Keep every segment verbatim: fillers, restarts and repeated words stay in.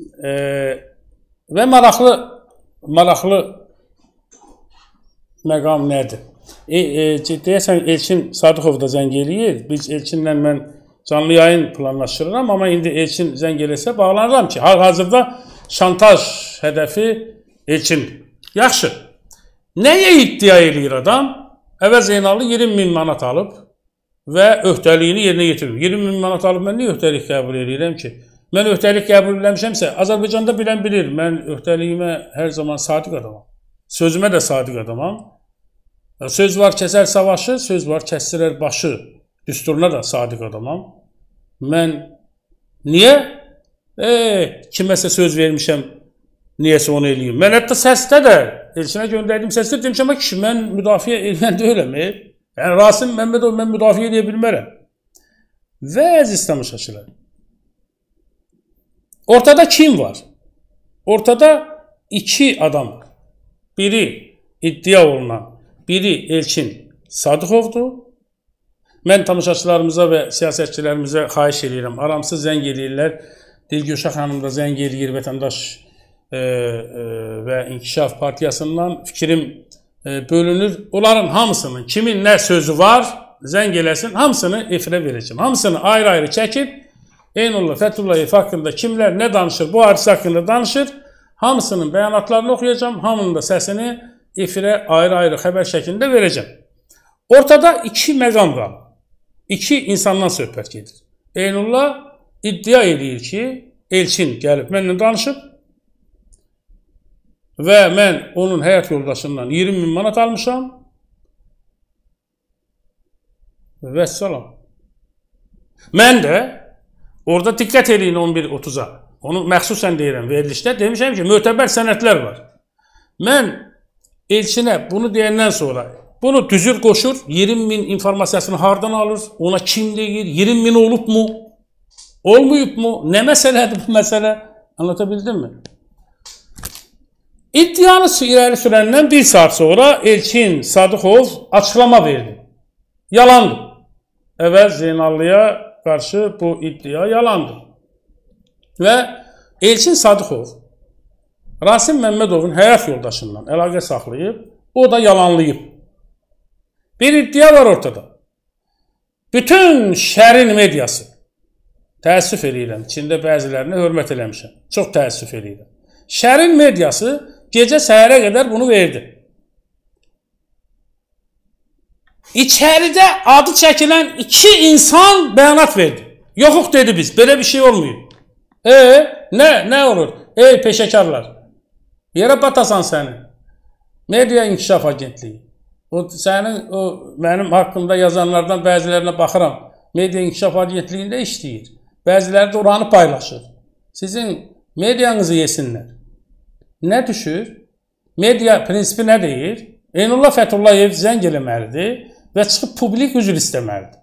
E, və maraqlı, maraqlı məqam nədir? E, e, deyəsən, Elçin Sadıxov da zəng eləyir. Biz Elçinlə mən canlı yayın planlaşdırıram, amma indi Elçin zəng eləsə bağlanıram ki, hal-hazırda şantaj hədəfi Elçin. Yaxşı. Nəyə iddia eləyir adam? Əvvəl Zeynallı iyirmi min manat alıb və öhdəliyini yerinə yetirir. iyirmi min manat alıb mən niyə öhdəlik qəbul edirəm ki? Mən öhdəlik qəbul eləmişəmsə, Azərbaycanda bilən bilir, mən öhdəliyimə hər zaman sadiq adamam. Sözümə də sadiq adamam. Söz var kəsər savaşı, söz var kəsdirər başı. Düsturuna da sadiq adamam. Mən niyə? E, kiməsə söz vermişəm, niyəsə onu eləyim. Mən hətta səsdə də, Elçinə göndərdiyim səsdə demişəm ki, mən müdafiə eləyən deyiləm. E? Yəni, Rasim Məmmədov mən müdafiə edə bilmərəm. Və əziz tamaşaçılar, ortada kim var? Ortada iki adam var. Biri iddia olunan, biri Elçin Sadıxovdur. Mən tamaşaçılarımıza və siyasətçilərimizə xahiş edirəm. Aramsız zəng edirlər. Dilgüşə xanım da zəng edir vətəndaş e, e, və İnkişaf Partiyasından. Fikrim e, bölünür. Onların hamısının kimin nə sözü var zəng eləsin. Hamısını efirə verəcəm. Hamısını ayrı-ayrı çəkib Eynullah Fəthullayev haqqında kimlər nə danışır, bu hadisə haqqında danışır. Hamısının bəyanatlarını oxuyacam. Hamının da səsini efirə ayrı-ayrı xəbər şəklində verəcəm. Ortada iki məqam var. İki insandan söhbət gedir. Eynullah iddia edir ki, Elçin gəlib mənimlə danışıb və mən onun həyat yoldaşından iyirmi min manat almışam və salam. Mən də orada diqqət eləyin on bir otuz'a. Onu məxsusən deyirəm verilişdə. Demişəm ki, mötəbər sənədlər var. Mən Elçinə bunu deyəndən sonra bunu düzür qoşur, iyirmi min informasiyasını hardan alır, ona kim deyir, iyirmi min olub mu, olmayıb mu, nə məsələdir bu məsələ, anlatabildim mi? İddianı irəli sürəndən bir saat sonra Elçin Sadıxov açıqlama verdi. Yalandır. Əvvəl Zeynallıya qarşı bu iddia yalandır. Və Elçin Sadıxov Rasim Məmmədovun həyat yoldaşından əlaqə saxlayıb, o da yalanlayıb. Bir iddia var ortada. Bütün şərin mediası, təəssüf edirəm, içində bəzilərinə hörmət eləmişəm, çox təəssüf edirəm. Şərin mediası gecə səhərə qədər bunu verdi. İçəridə adı çəkilən iki insan bəyanat verdi. Yoxuq dedi biz, belə bir şey olmuyor. E, nə, nə olur? Ey peşəkarlar, yerə batasan səni. Media İnkişaf Agentliyi. O, sənin, o, mənim haqqımda yazanlardan bəzilərinə baxıram. Media İnkişaf Agentliyində işləyir. Bəziləri də oranı paylaşır. Sizin medianızı yesinlər. Nə düşür? Media prinsipi nə deyir? Eynullah Fəthullayev zəng eləməlidir və çıxıb publik üzr istəməlidir.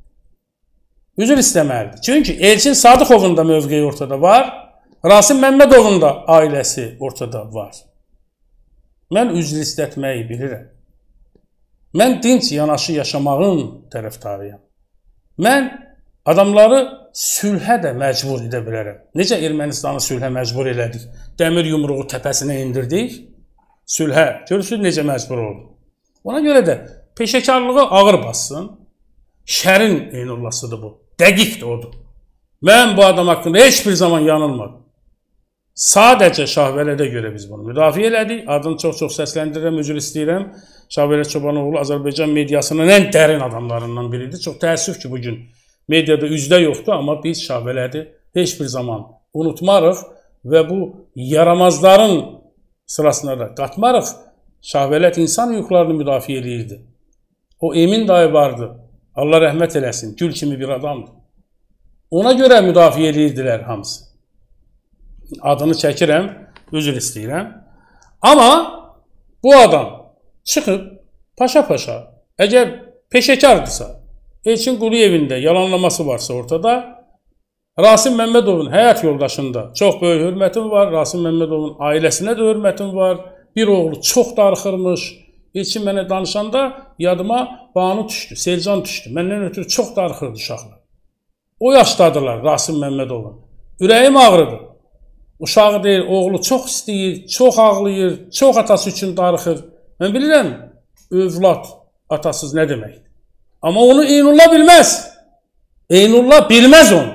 Üzr istəməlidir. Çünki Elçin Sadıxovun da mövqeyi ortada var. Rasim Məmmədovun da ailəsi ortada var. Mən üzr istətməyi bilirəm. Mən dinc yanaşı yaşamağın tərəfdarıyam. Mən adamları sülhə də məcbur edə bilərəm. Necə Ermənistanı sülhə məcbur elədik? Dəmir yumruğu təpəsinə indirdik. Sülhə. Görürsünüz necə məcbur oldu. Ona görə də peşəkarlığı ağır bassın. Şərin Eynullahsıdır bu. Dəqiqdir odur. Mən bu adam haqqında heç bir zaman yanılmadım. Sadəcə Şahvələdə görə biz bunu müdafiə elədik. Adını çox-çox səsləndirirəm, üzr istəyirəm. Şahvələ Çobanoğlu Azərbaycan mediasının ən dərin adamlarından biridir. Çox təəssüf ki, bugün mediada üzdə yoxdur, amma biz Şahvələdi heç bir zaman unutmarıq və bu yaramazların sırasına da qatmarıq. Şahvələt insan hüquqlarını müdafiə edirdi. O Emin dayı vardı. Allah rəhmət eləsin. Gül kimi bir adamdır. Ona görə müdafiə edirdilər hamısı. Adını çəkirəm, üzr istəyirəm. Amma bu adam çıxıb paşa-paşa, əgər peşəkardırsa, Elçin Quliyevində yalanlaması varsa ortada, Rasim Məmmədovun həyat yoldaşında çox böyük hörmətim var, Rasim Məmmədovun ailəsinə də hörmətim var, bir oğlu çox darıxırmış, Elçin mənə danışanda yadıma Banu düşdü, Selcan düşdü, məndən ötürü çox darıxırdı uşaqlar. O yaşdadılar Rasim Məmmədovun, ürəyim ağrıdı. Uşağı deyir, oğlu çox istəyir, çox ağlayır, çox atası üçün darıxır. Mən bilirəm, övlad atasız nə deməkdir. Amma onu Eynullah bilməz. Eynullah bilməz onu.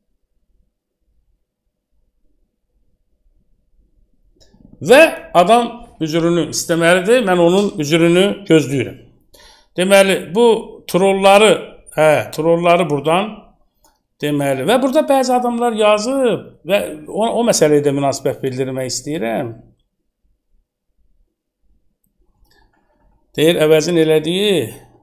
Və adam üzrünü istəməlidir, mən onun üzrünü gözləyirəm. Deməli, bu trolları, hə, trolları buradan deməli. Və burada bəzi adamlar yazıb və o, o məsələyə də münasibət bildirmək istəyirəm. Deyir, əvəzin elədiyi.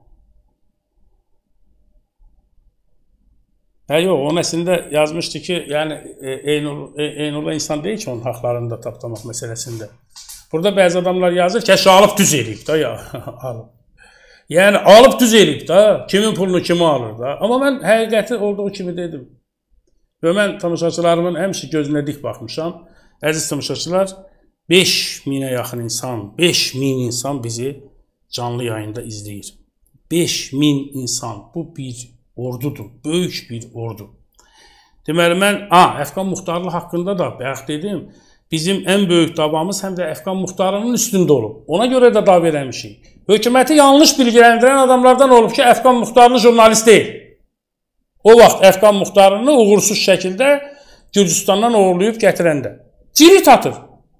Hə, yox, onun əslində yazmışdı ki, yəni Eynullah insan deyil ki, onun haqlarını da tapdamaq məsələsində. Burada bəzi adamlar yazır ki, əşə alıb düz eləyib da, ya, alıb. Yəni, alıb düz eləyib da, kimin pulunu kimi alır da. Amma mən həqiqəti olduğu kimi dedim. Və mən tamaşaçılarımın həmişə gözünə dik baxmışam. Əziz tamaşaçılar, beş minə yaxın insan, beş min insan bizi canlı yayında izləyir. beş min insan, bu bir ordudur, böyük bir ordu. Deməli, mən, a, Əfqan Muxtarlı haqqında da bayaq dedim, bizim ən böyük davamız həm də Əfqan Muxtarının üstündə olub. Ona görə də dav eləmişik. Hökuməti yanlış bilgiləndirən adamlardan olub ki, Əfqan Muxtarlı jurnalist deyil. O vaxt Əfqan Muxtarını uğursuz şəkildə Gürcüstandan uğurlayıb gətirəndə. Cirit atır.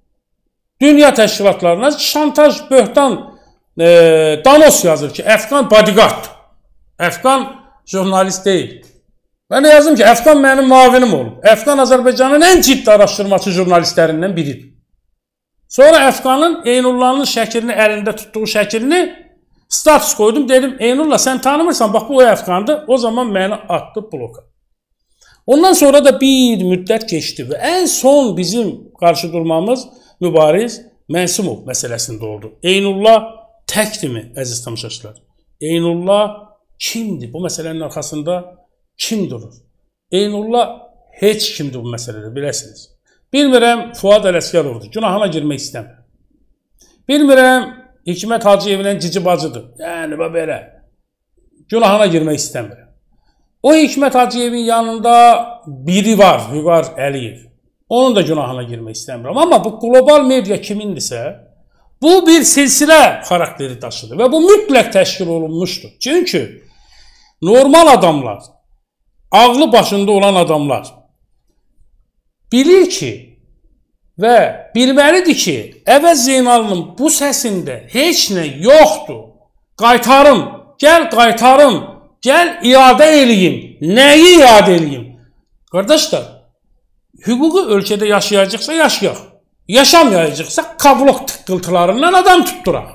Dünya təşkilatlarına şantaj, böhtan, e, danos yazır ki, Əfqan bodyguarddır. Əfqan jurnalist deyil. Mən də yazdım ki, Əfqan mənim muavinim olub. Əfqan Azərbaycanın ən ciddi araşdırmacı jurnalistlərindən biridir. Sonra Əfqanın Eynullahın şəklini, əlində tutduğu şəklini status qoydum. Dedim, Eynullah sən tanımırsan, bax bu o Əfqandır. O zaman məni atdı bloka. Ondan sonra da bir müddət keçdi və ən son bizim qarşı durmamız mübariz Mənsimov məsələsində oldu. Eynullah təkdirmi, əziz tamaşaçılar? Eynullah kimdir? Bu məsələnin arxasında kim durur? Eynullah heç kimdir bu məsələdə, biləsiniz. Bilmirəm, Fuad Ələsgərovdur. Günahına girmək istəmir. Bilmirəm, Hikmət Hacıyevlə cici bacıdır. Yəni, belə. Günahına girmək istəmir. O Hikmət Hacıyevin yanında biri var, Vüqar Əliyev. Onun da günahına girmək istəmirəm. Amma bu qlobal media kimindirsə, bu bir silsilə xarakteri daşıdır və bu mütləq təşkil olunmuşdur. Çünki normal adamlar, ağlı başında olan adamlar bilir ki və bilməlidir ki, Əvəz Zeynalının bu səsində heç nə yoxdur. Qaytarım, gəl qaytarım, gəl iadə eləyim. Nəyi iadə eləyim? Qardaşlar, hüququ ölkədə yaşayacaqsa yaşayaq. Yaşamayacaqsa kablok tıqqıltılarından adam tutturaq.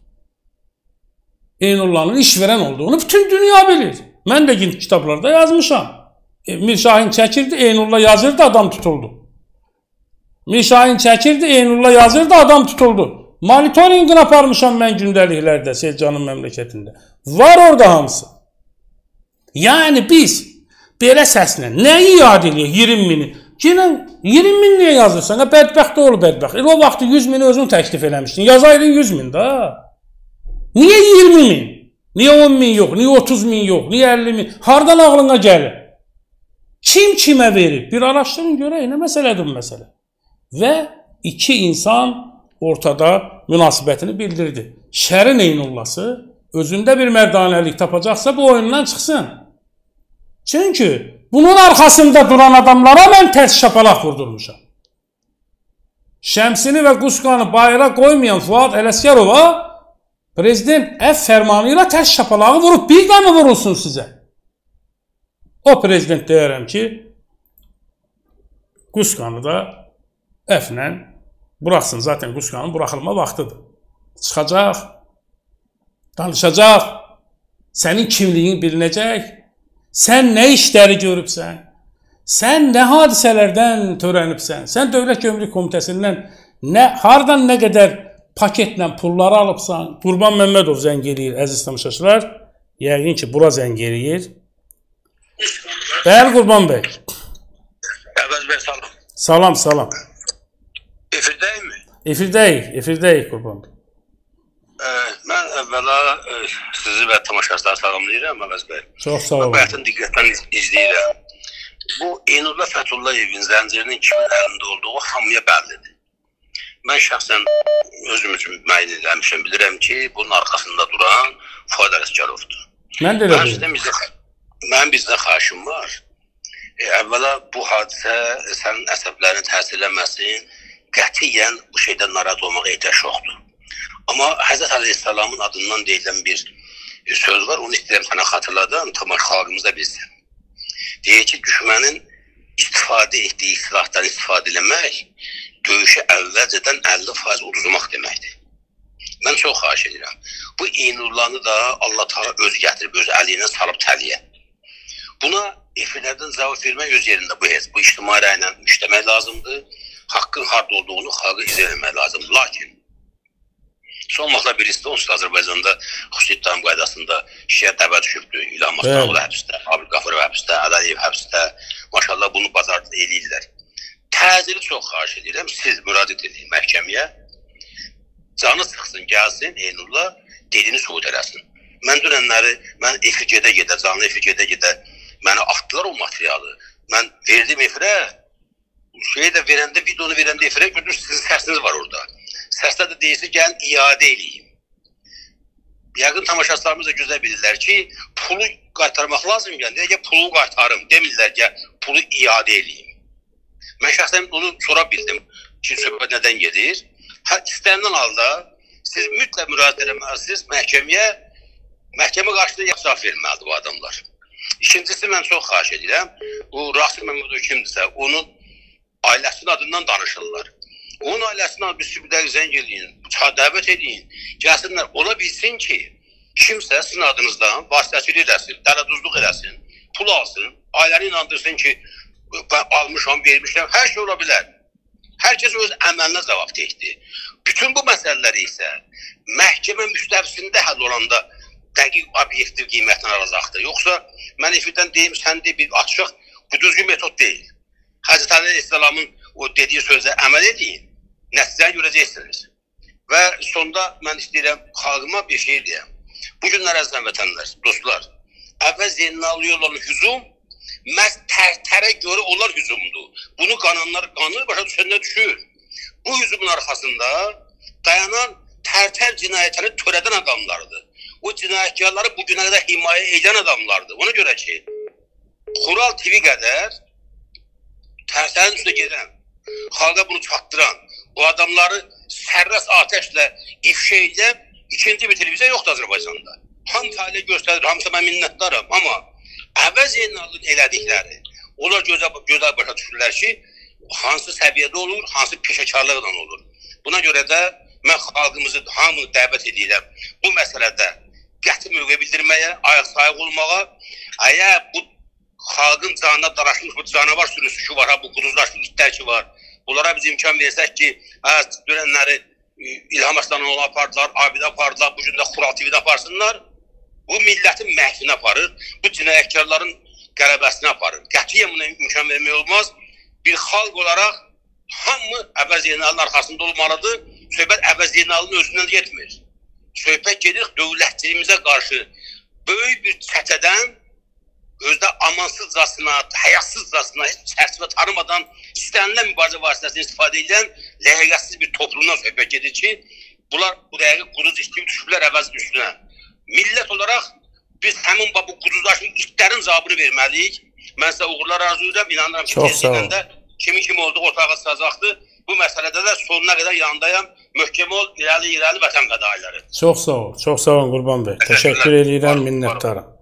Eynullahın işverən olduğunu bütün dünya bilir. Mən də kitablarda yazmışam. Mir Şahin çəkirdi, Eynullah yazırdı, adam tutuldu. Mir Şahin çəkirdi, Eynullah yazırdı, adam tutuldu. Monitoringini aparmışam mən gündəliklərdə, Selcanın məmləkətində. Var orada hamısı. Yəni biz belə səslə nəyi yad eləyək iyirmi mini? iyirmi min niyə yazırsan? Bədbəxt ol, bədbəxt. O vaxtı yüz mini özün təklif eləmişdin. Yazaydın yüz min da. Niyə iyirmi min? Niyə on min yox? Niyə otuz min yox? Niyə əlli min? Hardan ağlına gəlir? Kim kimə verir? Bir araşdırın görək, nə məsələdir bu məsələ? Və iki insan ortada münasibətini bildirdi. Şərin Eynullahsı özündə bir mərdanəlik tapacaqsa bu oyundan çıxsın. Çünki bunun arxasında duran adamlara mən tərs şapalaq vurdurmuşam. Şəmsini və Qusqanı bayıra qoymayan Fuad Ələsgərova prezident əf fərmanı ilə tərs şapalağı vurub, bir də mi vurulsun sizə? O prezident deyərəm ki, Qusqanı da əflə buraxsın. Zaten Qusqanın buraxılma vaxtıdır. Çıxacaq, danışacaq, sənin kimliyin bilinəcək, sən nə işləri görübsən, sən nə hadisələrdən törənibsən, sən Dövlət Gömrük Komitəsindən nə, hardan nə qədər paketlə pulları alıbsan. Qurban Məmmədov zəng eləyir, əziz tamaşaçılar. Yəqin ki, bura zəng eləyir. Bəli, Qurban bəy. Əvəz bəy, salam. Salam, salam. Efirdəyik mi? Efirdəyik, efirdəyik Qurban bəy. Mən əvvəla sizi və tamaşaçıları salamlayıram, Əvəz bəy. Çox sağ olun. Bayatın diqqətlə izləyirəm. bu Eynullah Fətullayevin zəncirinin kimin əlində olduğu hamıya bəllidir. Mən şəxsən özüm üçün müəyyən eləmişəm, bilirəm ki, bunun arxasında duran Fuad Ələsgərovdur. Mən də elə bilirəm. Mənim bizdə xahişim var. E, əvvəla bu hadisə sənin əsəblərini təsir eləməsin, qətiyyən bu şeydən narahat olmağa ehtiyac yoxdur. Amma Həzrət Əleyhisselamın adından deyilən bir söz var, onu istəyirəm sənə xatırladım, tamam xalqımız da bilsin. Deyək ki, düşmənin istifadə etdiyi silahdan istifadə eləmək, döyüşü əvvəlcədən əlli faiz uduzmaq deməkdir. Mən çox xahiş edirəm. Bu Eynullahı da Allah Teala öz gətirib, öz əli ilə salıb təliyə. Buna efirlərdən cavab vermək öz yerində bu hez. Bu ictimai rəylə işləmək lazımdır. Haqqın harda olduğunu xalqa izah etmək lazımdır. Lakin son vaxtlar birisi də onsuz Azərbaycanda xüsusi ittiham qaydasında şişəyə təbə düşübdür. İlham Aslanlı həbsdə, Abid Qafurov həbsdə, Ədəliyev həbsdə. Maşallah bunu bazarda eləyirlər. Təziri çox xahiş edirəm, siz müraciət edin məhkəməyə. Canı sıxsın, gəlsin, Eynullah dediyini sübut eləsin. Mən dünənləri, mən efir gedə-gedə, canlı efir gedə-gedə mənə atdılar o materialı. Mən verdim efirə, şeyi də verəndə, videonu verəndə efirə, gördünüz, sizin səsiniz var orada. Səsdə də deyilsin, gəlin iade eləyim. Yəqin tamaşaçılarımız da gözəl bilirlər ki, pulu qaytarmaq lazım gəlin, deyək ki, pulu qaytarım, demirlər ki, pulu iade eləyim. Mən şəxsən bunu sonra bildim ki, söhbət nədən gedir. Hər istənilən halda siz mütləq müraciət eləməlisiniz məhkəməyə, məhkəmə qarşısında cavab verməlidir bu adamlar. İkincisi, mən çox xahiş edirəm, bu Rasim Məmmədov kimdirsə, onun ailəsinin adından danışırlar. Onun ailəsindən bir sübüdəq zəng edin, dəvət edin, gəlsinlər, ola bilsin ki, kimsə sizin adınızdan vasitəçilik eləsin, dələduzluq eləsin, pul alsın, ailəni inandırsın ki, ben almışam, vermişəm, hər şey ola bilər. Hər kəs öz əməlinə cavabdehdir. Bütün bu məsələləri isə məhkəmə müstəvisində həll olanda dəqiq obyektiv qiymətlə alacaqdır. Yoxsa mən efirdən deyim, sən deyim, bir açıq, bu düzgün metod deyil. Həzrət Əleyhisselamın o dediyi sözə əməl edin, nəticəni görəcəksiniz. Və sonda mən istəyirəm, xalqıma bir şey deyəm. Bu günlər əzizən vətənlər, dostlar, əvvəl Zeynallıya olan hücum məhz tərtərə görə olan hücumdur. Bunu qananlar qanır, başa düşəndə düşür. Bu hücumun arxasında dayanan tərtər cinayətini törədən adamlardır. O cinayətkarları bu günə qədər himayə edən adamlardır. Ona görə ki, Xural T V qədər tərtərin üstə gedən, xalqa bunu çatdıran, o adamları sərras atəşlə ifşa edən ikinci bir televiziya yoxdur Azərbaycanda. Ham fəaliyyət göstərir, hamısı mən minnətdarım, amma əvvəz Zeynalın elədikləri, onlar gözəl başa düşürlər ki, hansı səviyyədə olur, hansı peşəkarlıqla olur. Buna görə də mən xalqımızı hamını dəvət edirəm bu məsələdə qəti mövqe bildirməyə, ayaq sayıq olmağa. Əgər bu xalqın canına daraşmış bu canavar sürüsü ki var, bu quduzlaşmış itlər ki var, bunlara biz imkan versək ki, dönənləri İlham Aslanlı apardılar, Abidə apardılar, bu gün də Xural T V'də aparsınlar. Bu millətin məhvini aparır, bu cinayətkarların qələbəsini aparır. Qətiyyən buna imkan vermək olmaz. Bir xalq olaraq hamı Əvəz Zeynalın arxasında olmalıdır. Söhbət Əvəz Zeynalın özündən getmir. Söhbət gedir dövlətçiliyimizə qarşı böyük bir çətədən özdə amansızcasına, həyasızcasına, heç çərçivə tanımadan istənilən mübarizə vasitəsini istifadə edən ləhəqətsiz bir toplumdan söhbət gedir ki, bunlar bu dəqiqə quduz istəyib düşüblər Əvəzin üstünə. Millət olaraq biz həmin bu quduzlaşmış itlərin cavabını verməliyik. Mən sizə uğurlar arzu edirəm, inanıram ki, tezliklə də kimin kim olduğu ortağa çıxacaqdır. Bu məsələdə də sonuna qədər yanındayam. Möhkəm ol, irəli irəli vətən fədailəri. Çox sağ ol, çox sağ olun Qurban bəy. Təşəkkür edirəm, minnətdarım.